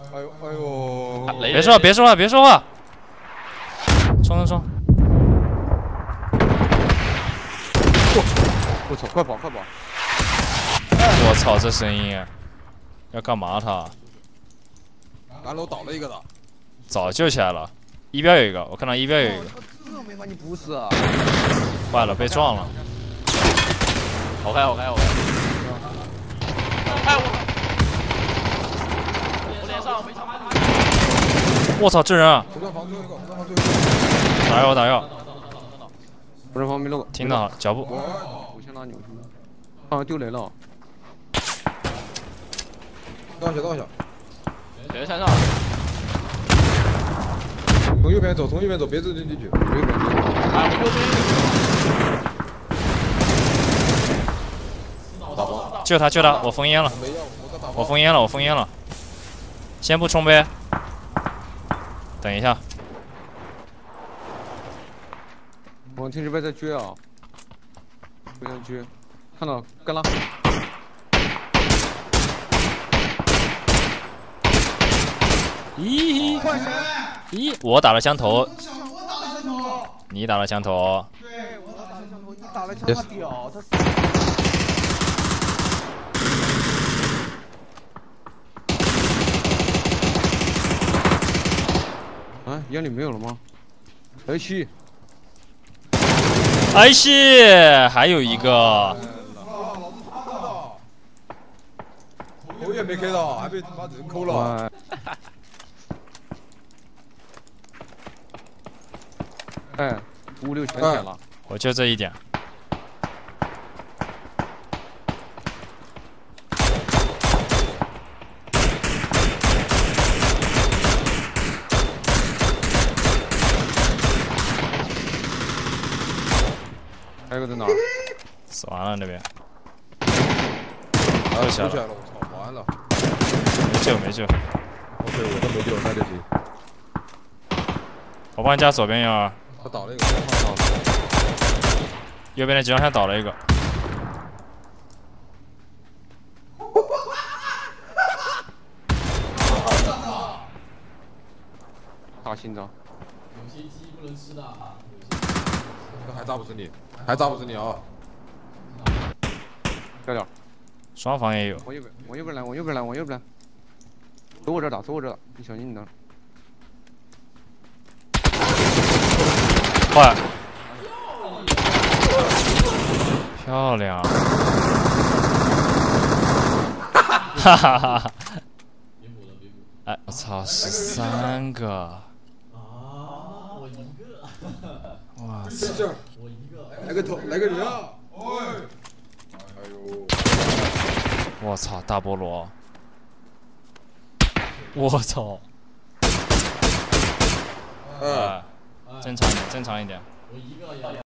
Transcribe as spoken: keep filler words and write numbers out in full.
哎呦哎呦！ 别说话，别说话，别说话！冲冲冲！ 我操！快跑快跑！ 我操，这声音要干嘛他？ 俺楼倒了一个的， 早救起来了，一边有一个，我看到一边有一个。 这没把你补死啊！ 坏了，被撞了。 好开好开好开！开我！我脸上没枪。 我操，这人啊！ 火葬房最后一个，火葬房最后一个。 打药打药！ 火葬房没漏。 听到了脚步。 我先拉你，我先拉。好像丢雷了。倒下倒下。 谁在山上？ 从右边走，从右边走，别直进进去。从右边走。 哎，我右边。打包。 救他救他，我封烟了。我封烟了，我封烟了。先不冲呗。等一下。 往天这边在追啊！互相追，看到干了。 咦咦，我打了枪头。 我打了枪头。 你打了枪头。 对，我打了枪头，你打了枪他屌，他死。 啊，眼里没有了吗？哎西， 哎西，还有一个。 头也没开到，还被他妈人抠了。哎，五六全捡了， 我就这一点。 还有个在哪儿？ 死完了那边。 啊，起来了，我操，完了。 没救没救。 OK， 我都没救，那就行。 我帮你加左边幺儿。 他倒了一个，倒了。 右边的集装箱倒了一个。 大心脏。 有些鸡不能吃的。 还炸不死你，还炸不死你啊！掉点。 双方也有。 往右边，往右边来，往右边来，往右边来。走我这打，走我这打，你小心你的。 坏。漂亮。哈哈哈哈。哎，我操，十三个。 啊，我一个。 哇塞！ 我一个。 来个头，来个人啊！哎呦！ 我操，大菠萝！我操！ 嗯， 正常一点，正常一点。 我一个也。